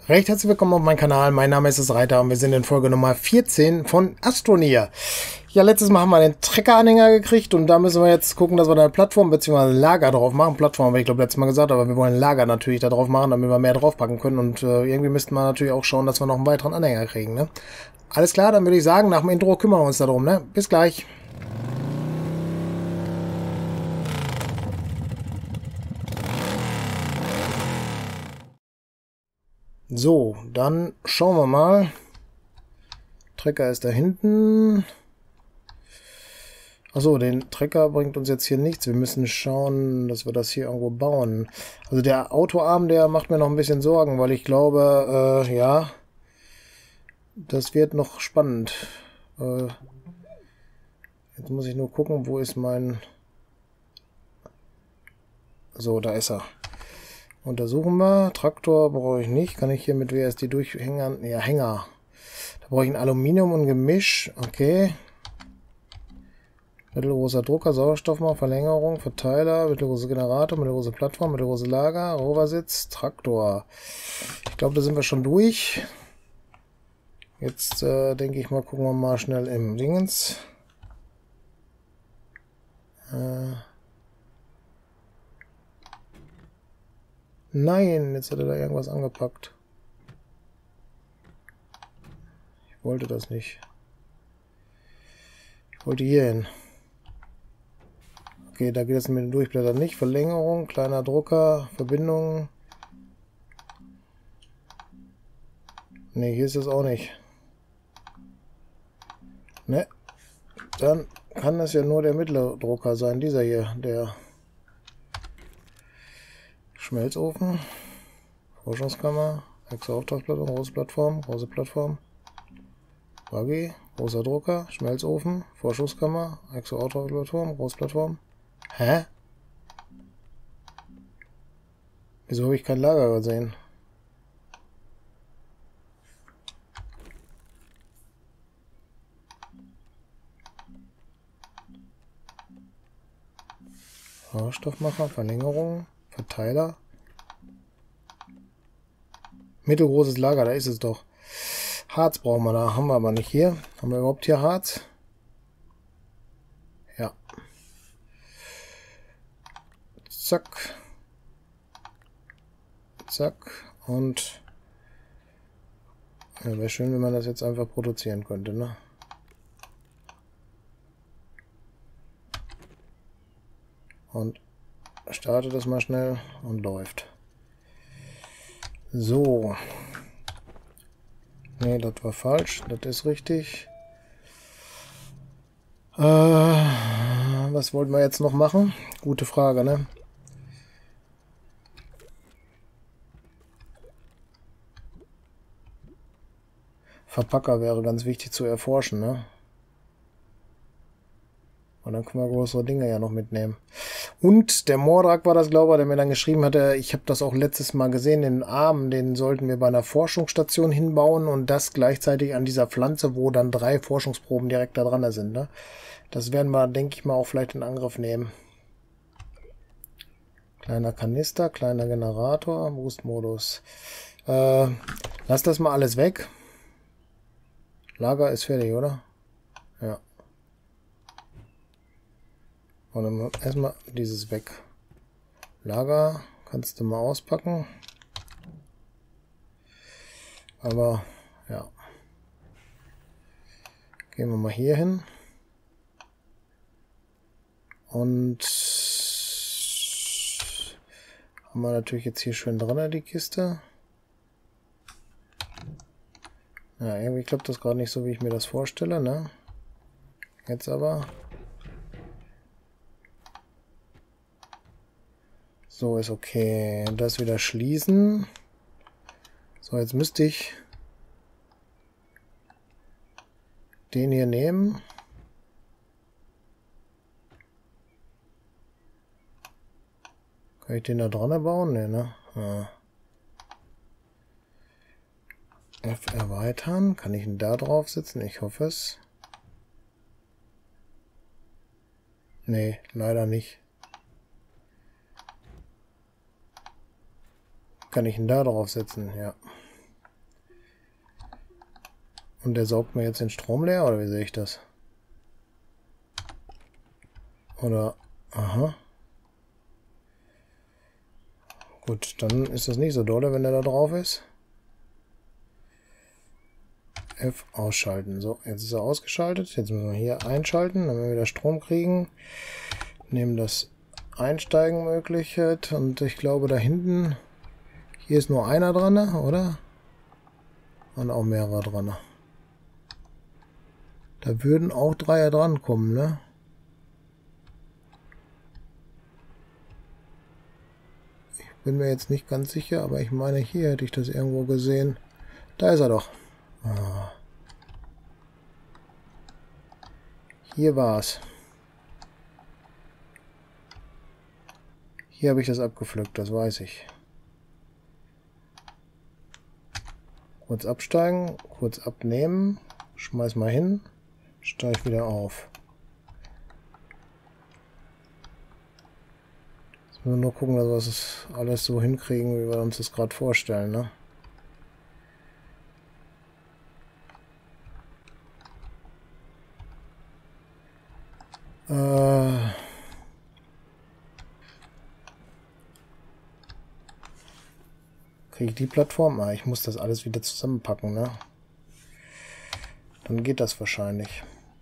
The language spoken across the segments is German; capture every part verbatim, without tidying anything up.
Recht herzlich willkommen auf meinem Kanal. Mein Name ist es Reiter und wir sind in Folge Nummer vierzehn von Astroneer. Ja, letztes Mal haben wir den Trecker-Anhänger gekriegt und da müssen wir jetzt gucken, dass wir da eine Plattform bzw. ein Lager drauf machen. Plattform habe ich glaube letztes Mal gesagt, aber wir wollen ein Lager natürlich da drauf machen, damit wir mehr draufpacken können und äh, irgendwie müssten wir natürlich auch schauen, dass wir noch einen weiteren Anhänger kriegen, ne? Alles klar, dann würde ich sagen, nach dem Intro kümmern wir uns darum, ne? Bis gleich. So, dann schauen wir mal. Trecker ist da hinten. Achso, den Trecker bringt uns jetzt hier nichts. Wir müssen schauen, dass wir das hier irgendwo bauen. Also der Autoarm, der macht mir noch ein bisschen Sorgen, weil ich glaube, äh, ja, das wird noch spannend. Äh, jetzt muss ich nur gucken, wo ist mein... So, da ist er. Untersuchen wir. Traktor brauche ich nicht. Kann ich hier mit W S D durchhängern? Ja, Hänger. Da brauche ich ein Aluminium und Gemisch. Okay. Mittelgroßer Drucker, Sauerstoffmauer, Verlängerung, Verteiler, mittelgroßer Generator, mittelgroße Plattform, mittelgroße Lager, Roversitz, Traktor. Ich glaube, da sind wir schon durch. Jetzt äh, denke ich mal, gucken wir mal schnell im Dingens. Äh Nein, jetzt hat er da irgendwas angepackt. Ich wollte das nicht. Ich wollte hier hin. Okay, da geht es mit dem Durchblättern nicht. Verlängerung, kleiner Drucker, Verbindung. Ne, hier ist es auch nicht. Ne, dann kann das ja nur der mittlere Drucker sein. Dieser hier, der Schmelzofen, Forschungskammer, Extra-Auftragsplattform, große Plattform, große Plattform, Buggy, großer Drucker, Schmelzofen, Forschungskammer, Extra-Auftragsplattform, Großplattform. Hä? Wieso habe ich kein Lager gesehen? Sauerstoffmacher, Verlängerung, Verteiler. Mittelgroßes Lager, da ist es doch. Harz brauchen wir da, haben wir aber nicht hier. Haben wir überhaupt hier Harz? Ja. Zack. Zack. Und ja, wäre schön, wenn man das jetzt einfach produzieren könnte, ne? Und starte das mal schnell und läuft. So. Ne, das war falsch. Das ist richtig. Äh, was wollten wir jetzt noch machen? Gute Frage, ne? Verpacker wäre ganz wichtig zu erforschen, ne? Und dann können wir größere Dinge ja noch mitnehmen. Und der Mordrak war das, glaube ich, der mir dann geschrieben hatte, ich habe das auch letztes Mal gesehen, den Arm, den sollten wir bei einer Forschungsstation hinbauen und das gleichzeitig an dieser Pflanze, wo dann drei Forschungsproben direkt da dran sind, ne? Das werden wir, denke ich mal, auch vielleicht in Angriff nehmen. Kleiner Kanister, kleiner Generator, Boostmodus. Äh, lass das mal alles weg. Lager ist fertig, oder? Ja. Und dann erstmal dieses weg. Lager kannst du mal auspacken. Aber ja. Gehen wir mal hier hin. Und haben wir natürlich jetzt hier schön drin die Kiste. Ja, irgendwie klappt das gerade nicht so, wie ich mir das vorstelle, ne? Jetzt aber. So, ist okay. Das wieder schließen. So, jetzt müsste ich den hier nehmen. Kann ich den da dran bauen? Ne, ne? Ja. F erweitern. Kann ich ihn da drauf setzen? Ich hoffe es. Nee, leider nicht. Kann ich ihn da drauf setzen? Ja. Und der saugt mir jetzt den Strom leer, oder wie sehe ich das? Oder, aha. Gut, dann ist das nicht so dolle, wenn der da drauf ist. F ausschalten. So, jetzt ist er ausgeschaltet. Jetzt müssen wir hier einschalten, damit wir wieder Strom kriegen. Nehmen das Einsteigen Möglichkeit. Und ich glaube da hinten, hier ist nur einer dran, oder? Und auch mehrere dran. Da würden auch Dreier dran kommen, ne? Bin mir jetzt nicht ganz sicher, aber ich meine, hier hätte ich das irgendwo gesehen. Da ist er doch. Ah. Hier war es. Hier habe ich das abgepflückt, das weiß ich. Kurz absteigen, kurz abnehmen, schmeiß mal hin, steig wieder auf. Jetzt müssen wir nur gucken, dass wir das alles so hinkriegen, wie wir uns das gerade vorstellen, ne? Äh... Kriege ich die Plattform? Ah, ich muss das alles wieder zusammenpacken, ne? Dann geht das wahrscheinlich.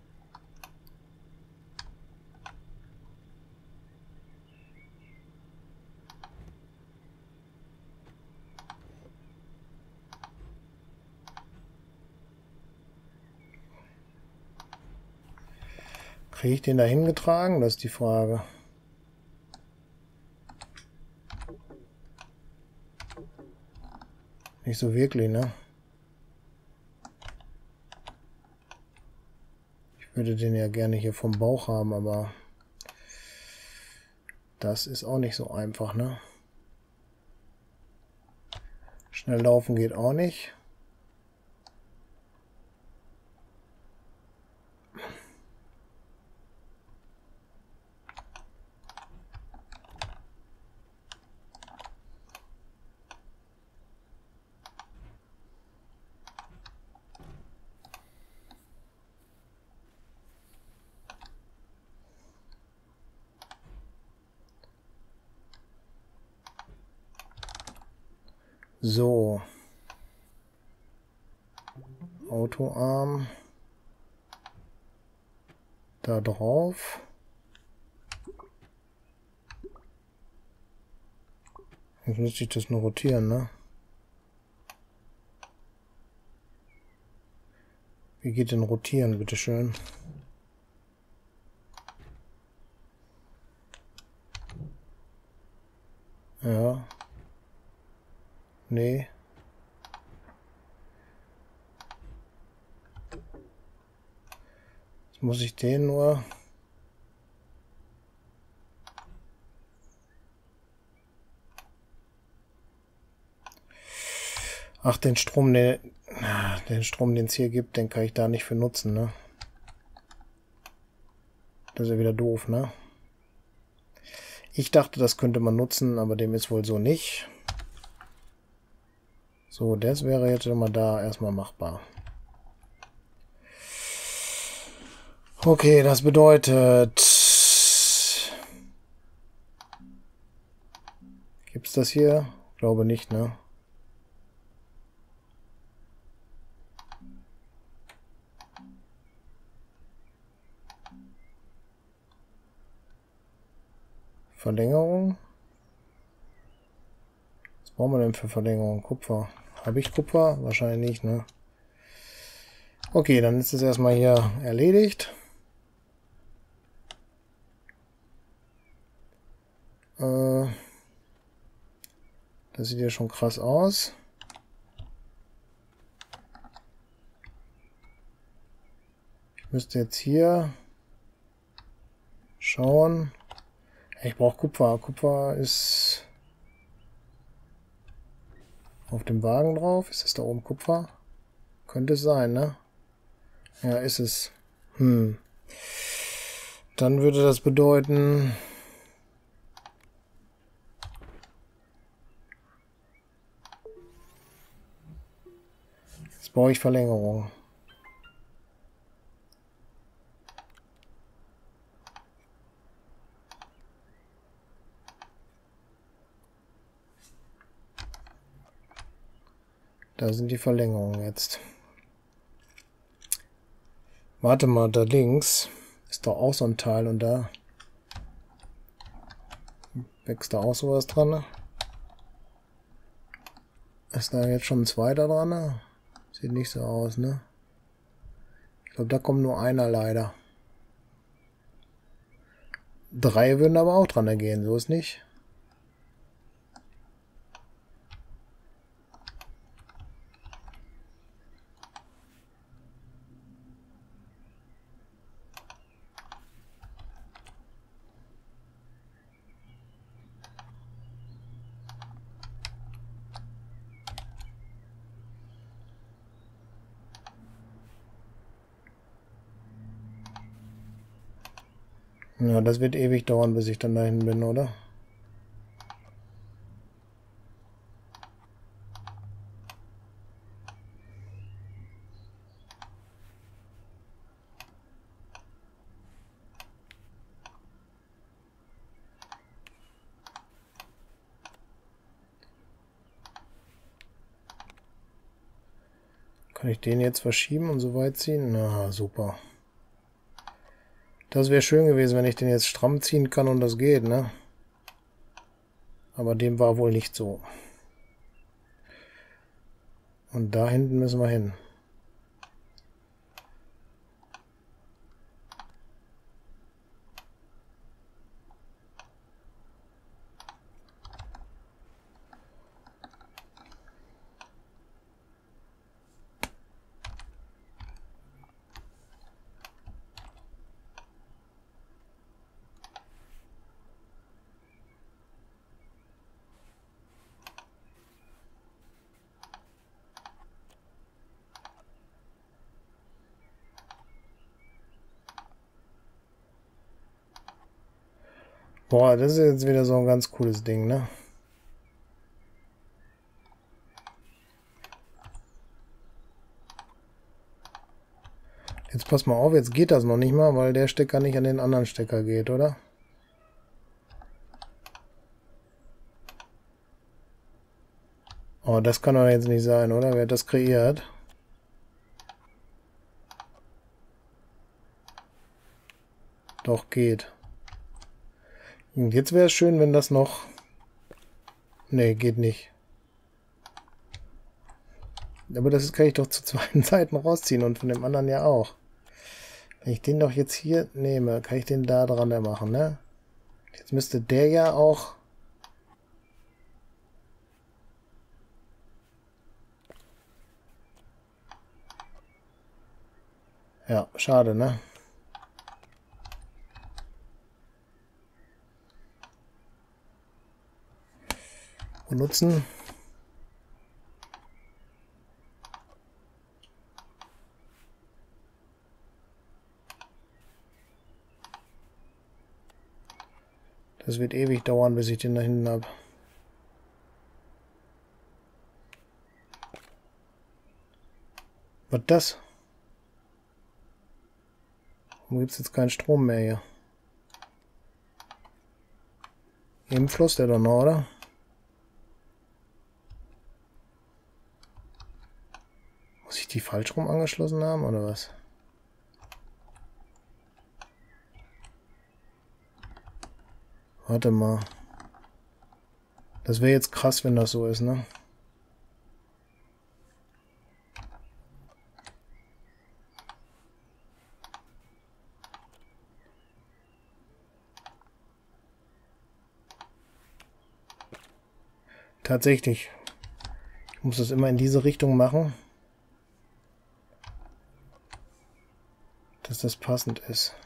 Kriege ich den da hingetragen? Das ist die Frage. Nicht so wirklich, ne? Ich würde den ja gerne hier vom Bauch haben, aber das ist auch nicht so einfach, ne? Schnell laufen geht auch nicht. So. Autoarm. Da drauf. Jetzt müsste ich das nur rotieren, ne? Wie geht denn rotieren, bitteschön? Ja. Nee. Jetzt muss ich den nur... Ach, den Strom, den, den Strom, den es hier gibt, den kann ich da nicht für nutzen, ne? Das ist ja wieder doof, ne? Ich dachte, das könnte man nutzen, aber dem ist wohl so nicht. So, das wäre jetzt immer da erstmal machbar. Okay, das bedeutet... Gibt's das hier? Ich glaube nicht, ne? Verlängerung. Was brauchen wir denn für Verlängerung? Kupfer. Habe ich Kupfer? Wahrscheinlich nicht, ne? Okay, dann ist es erstmal hier erledigt. Äh, das sieht ja schon krass aus. Ich müsste jetzt hier schauen. Ich brauche Kupfer. Kupfer ist auf dem Wagen drauf. Ist das da oben Kupfer? Könnte es sein, ne? Ja, ist es. Hm. Dann würde das bedeuten... Jetzt brauche ich Verlängerung. Da sind die Verlängerungen jetzt. Warte mal, da links ist doch auch so ein Teil und da wächst da auch sowas dran. Ist da jetzt schon ein zweiter dran? Sieht nicht so aus, ne? Ich glaube, da kommt nur einer leider. Drei würden aber auch dran gehen, so ist nicht. Ja, das wird ewig dauern, bis ich dann dahin bin, oder? Kann ich den jetzt verschieben und so weit ziehen? Na, super. Das wäre schön gewesen, wenn ich den jetzt stramm ziehen kann und das geht, ne? Aber dem war wohl nicht so. Und da hinten müssen wir hin. Boah, das ist jetzt wieder so ein ganz cooles Ding, ne? Jetzt pass mal auf, jetzt geht das noch nicht mal, weil der Stecker nicht an den anderen Stecker geht, oder? Oh, das kann doch jetzt nicht sein, oder? Wer hat das kreiert? Doch, geht. Und jetzt wäre es schön, wenn das noch... Nee, geht nicht. Aber das kann ich doch zu zwei Seiten rausziehen und von dem anderen ja auch. Wenn ich den doch jetzt hier nehme, kann ich den da dran machen, ne? Jetzt müsste der ja auch... Ja, schade, ne? Benutzen. Das wird ewig dauern, bis ich den da hinten habe. Was das? Warum gibt es jetzt keinen Strom mehr hier? Eben floss der doch noch, oder? Muss ich die falsch rum angeschlossen haben, oder was? Warte mal. Das wäre jetzt krass, wenn das so ist, ne? Tatsächlich. Ich muss das immer in diese Richtung machen, dass das passend ist.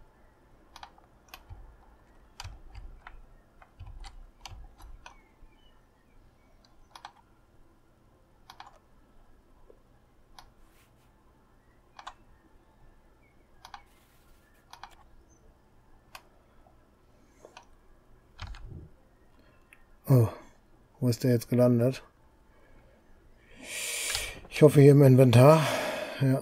Oh, wo ist der jetzt gelandet? Ich hoffe hier im Inventar. Ja.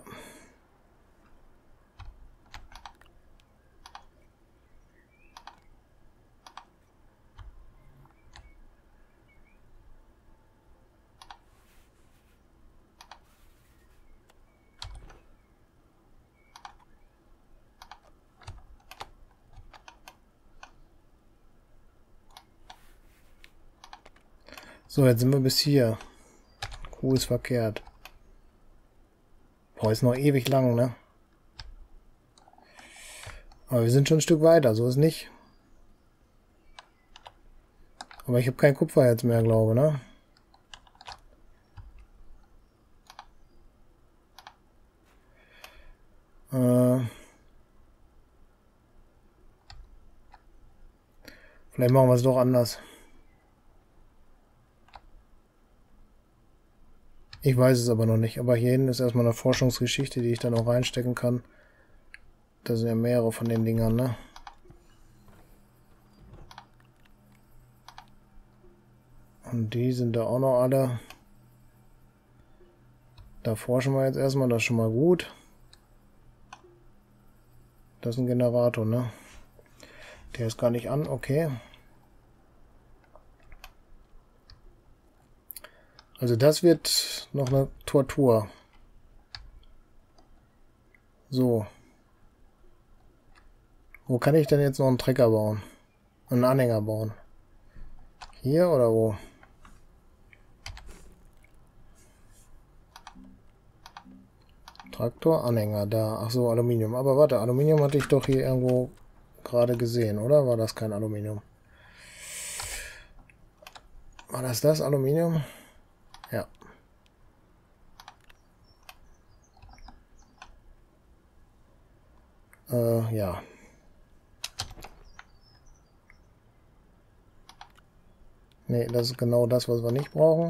So, jetzt sind wir bis hier. Q ist verkehrt. Boah, ist noch ewig lang, ne? Aber wir sind schon ein Stück weiter, so ist nicht. Aber ich habe kein Kupfer jetzt mehr, glaube, ne? Äh... Vielleicht machen wir es doch anders. Ich weiß es aber noch nicht. Aber hier hinten ist erstmal eine Forschungsgeschichte, die ich dann auch reinstecken kann. Da sind ja mehrere von den Dingern, ne? Und die sind da auch noch alle. Da forschen wir jetzt erstmal, das ist schon mal gut. Das ist ein Generator, ne? Der ist gar nicht an, okay. Also das wird noch eine Tortur. So. Wo kann ich denn jetzt noch einen Trecker bauen? Einen Anhänger bauen? Hier oder wo? Traktor, Anhänger, da. Ach so, Aluminium. Aber warte, Aluminium hatte ich doch hier irgendwo gerade gesehen, oder? War das kein Aluminium? War das das Aluminium? Ja. Äh, ja. Ne, das ist genau das, was wir nicht brauchen.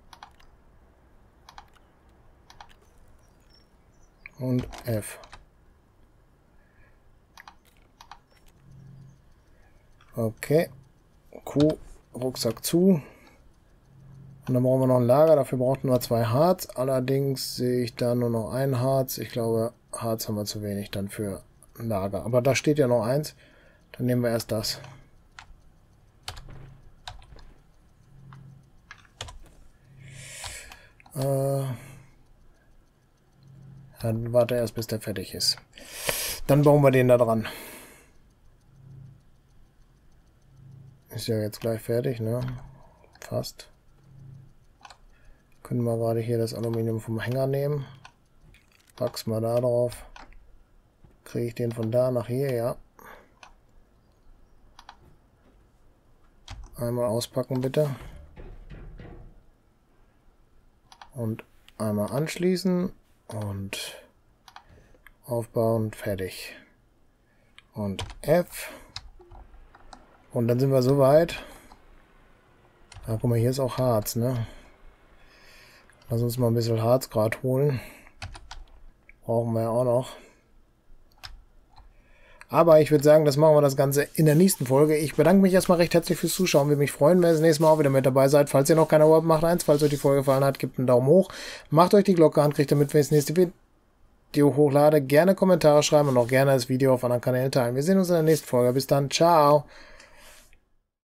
Und F. Okay. Q, Rucksack zu. Und dann brauchen wir noch ein Lager, dafür brauchen wir zwei Harz. Allerdings sehe ich da nur noch ein Harz. Ich glaube, Harz haben wir zu wenig dann für ein Lager. Aber da steht ja noch eins. Dann nehmen wir erst das. Äh, dann warte erst, bis der fertig ist. Dann bauen wir den da dran. Ist ja jetzt gleich fertig, ne? Fast. Können wir gerade hier das Aluminium vom Hänger nehmen. Pack's mal da drauf. Kriege ich den von da nach hier, ja. Einmal auspacken bitte. Und einmal anschließen und aufbauen, fertig. Und F. Und dann sind wir soweit. Ah, guck mal, hier ist auch Harz, ne? Lass uns mal ein bisschen Harz gerade holen. Brauchen wir ja auch noch. Aber ich würde sagen, das machen wir das Ganze in der nächsten Folge. Ich bedanke mich erstmal recht herzlich fürs Zuschauen. Würde mich freuen, wenn ihr das nächste Mal auch wieder mit dabei seid. Falls ihr noch keine Abo habt, macht eins. Falls euch die Folge gefallen hat, gebt einen Daumen hoch. Macht euch die Glocke an, kriegt damit, wenn ich das nächste Video hochlade. Gerne Kommentare schreiben und auch gerne das Video auf anderen Kanälen teilen. Wir sehen uns in der nächsten Folge. Bis dann. Ciao.